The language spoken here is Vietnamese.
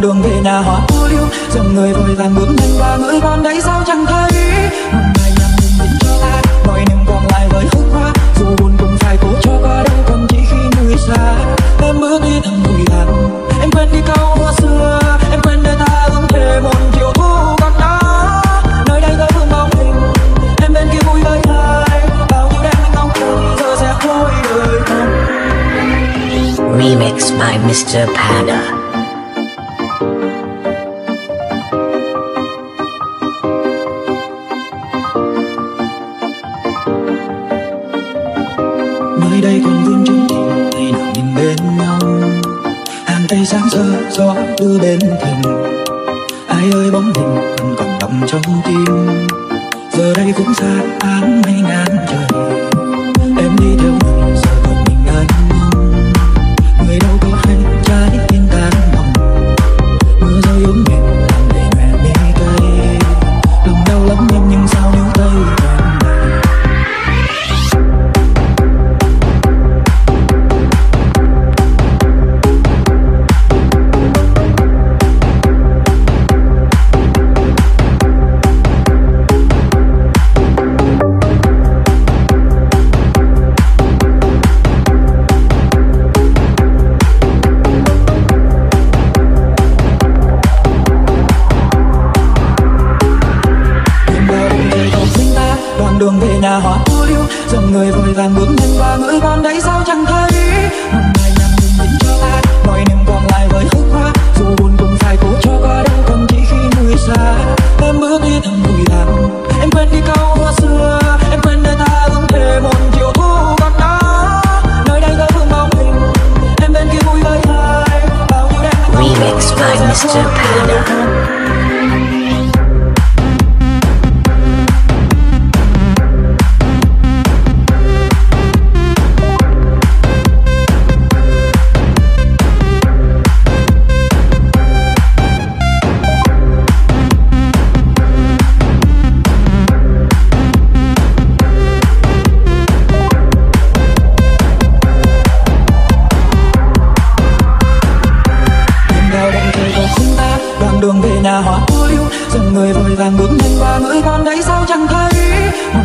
đường về nhà họ cô liêu, dòng người vội vàng bước nhanh qua ngỡ con đấy sao chẳng thấy. Một ngày nhằm nhìn nhìn cho ta, mọi niềm còn lại với hức hoa. Dù buồn cũng phải cố cho qua đâu còn chỉ khi người xa. Em bước đi thầm vùi thẳm, em quên đi câu hoa xưa, em quên nơi ta ước thề một chiều thu còn đó. Nơi đây có vương bóng hình, em bên kia vui với ai. Bao nhiêu đêm anh ngóng chờ, giờ sẽ thôi đời không. Remix by Mr. Pada. Nơi đây còn vương chung tình, tay nào nhìn bên nhau. Hàng tay sáng sơ, gió đưa bên thềm. Ai ơi bóng hình vẫn còn đọng trong tim. Giờ đây cũng xa áng mây ngàn trời. Em đi theo người, giờ còn mình anh mong. Người đâu có hay trái tim tan lòng. Mưa rơi ướt nhẹ làm để mẹ mi cây. Lòng đau lắm em nhưng sao níu tay em này. Đường về nhà họ cô liêu, dòng người vội vàng bước nhanh qua ngỡ con đấy sao chẳng thấy. Một ngày nhằm nhìn nhìn cho ta, mọi niềm còn lại với hức hoa. Dù buồn cũng phải cố cho qua đâu còn chỉ khi người xa. Em bước đi thầm vùi thẳm, em quên đi câu hoa xưa, em quên nơi ta ước thề một chiều thu còn đó. Nơi đây có vương bóng hình, em bên kia vui với ai. Bao nhiêu đêm Remix by Mr. Pada. đường về nhà họ cô liêu, dòng người vội vàng bước nhanh qua ngỡ con đấy sao chẳng thấy.